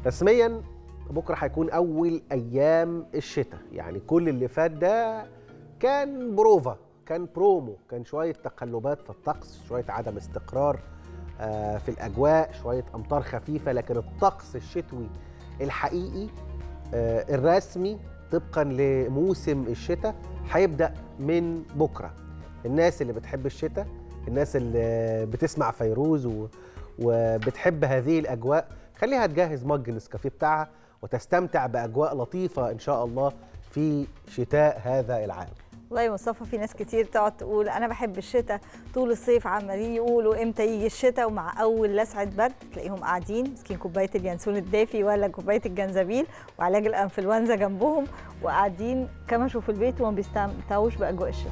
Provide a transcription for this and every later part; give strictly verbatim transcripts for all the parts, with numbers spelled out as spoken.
رسميا بكره هيكون اول ايام الشتاء، يعني كل اللي فات ده كان بروفا، كان برومو، كان شويه تقلبات في الطقس، شويه عدم استقرار في الاجواء، شويه امطار خفيفه، لكن الطقس الشتوي الحقيقي الرسمي طبقا لموسم الشتاء هيبدا من بكره. الناس اللي بتحب الشتاء، الناس اللي بتسمع فيروز و... وبتحب هذه الاجواء، خليها تجهز مج نسكافيه بتاعها وتستمتع باجواء لطيفه ان شاء الله في شتاء هذا العام. والله يا مصطفى في ناس كتير تقعد تقول انا بحب الشتاء، طول الصيف عمالين يقولوا امتى يجي الشتاء، ومع اول لسعه برد تلاقيهم قاعدين ماسكين كوبايه اليانسون الدافي ولا كوبايه الجنزبيل وعلاج الانفلونزا جنبهم، وقاعدين كمشوا في البيت وما بيستمتعوش باجواء الشتاء.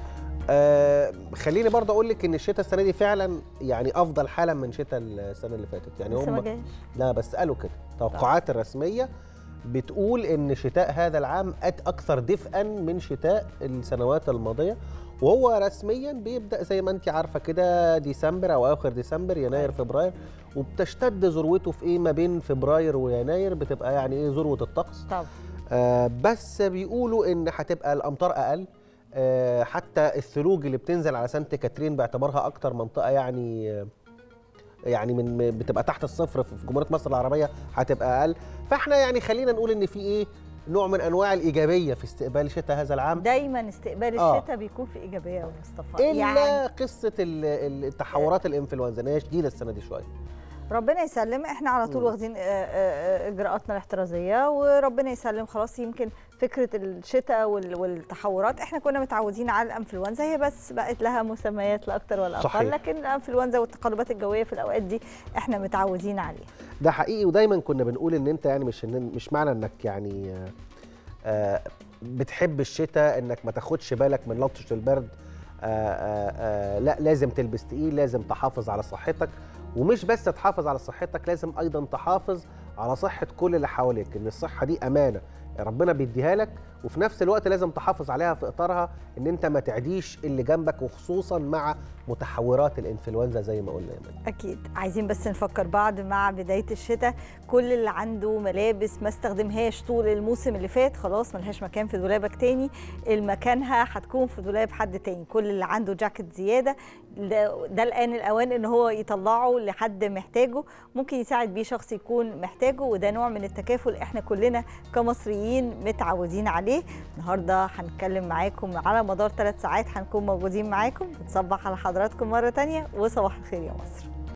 آه خليني برضه اقول لك ان الشتاء السنه دي فعلا يعني افضل حالا من شتاء السنه اللي فاتت، يعني لسه ما هم جاش. لا بس قالوا كده، التوقعات الرسميه بتقول ان شتاء هذا العام اكثر دفئا من شتاء السنوات الماضيه، وهو رسميا بيبدا زي ما انت عارفه كده ديسمبر او اخر ديسمبر، يناير فبراير، وبتشتد ذروته في ايه ما بين فبراير ويناير، بتبقى يعني ايه ذروه الطقس. طبعا. آه بس بيقولوا ان هتبقى الامطار اقل، آه حتى الثلوج اللي بتنزل على سانت كاترين باعتبارها اكتر منطقه يعني آه يعني من بتبقى تحت الصفر في جمهوريه مصر العربيه هتبقى اقل، فاحنا يعني خلينا نقول ان في ايه نوع من انواع الايجابيه في استقبال شتاء هذا العام. دايما استقبال آه. الشتاء بيكون في ايجابيه يا مصطفى، الا يعني قصه التحورات الانفلونزا هي شديده السنه دي شويه. ربنا يسلم، احنا على طول واخدين اجراءاتنا الاحترازيه وربنا يسلم. خلاص يمكن فكره الشتاء والتحورات احنا كنا متعودين على الانفلونزا، هي بس بقت لها مسميات لا اكتر ولا اقل، لكن الانفلونزا والتقلبات الجويه في الاوقات دي احنا متعودين عليها. ده حقيقي، ودايما كنا بنقول ان انت يعني مش إن مش معنى انك يعني آه بتحب الشتاء انك ما تاخدش بالك من لطشه البرد. آه آه آه لا، لازم تلبس تقيل، لازم تحافظ على صحتك، ومش بس تحافظ على صحتك، لازم ايضا تحافظ على صحه كل اللي حواليك، ان الصحه دي امانه ربنا بيديها لك، وفي نفس الوقت لازم تحافظ عليها في اطارها ان انت ما تعديش اللي جنبك، وخصوصا مع متحورات الانفلونزا زي ما قلنا يا مان. اكيد. عايزين بس نفكر بعض مع بدايه الشتاء، كل اللي عنده ملابس ما استخدمهاش طول الموسم اللي فات خلاص ملهاش مكان في دولابك تاني، المكانها هتكون في دولاب حد تاني. كل اللي عنده جاكيت زياده ده, ده الان الاوان ان هو يطلعه لحد محتاجه، ممكن يساعد بيه شخص يكون محتاجه، وده نوع من التكافل احنا كلنا كمصريين متعودين عليه. النهارده هنتكلم معاكم على مدار ثلاث ساعات، هنكون موجودين معاكم، بنصبح على حضراتكم مره ثانيه، وصباح الخير يا مصر.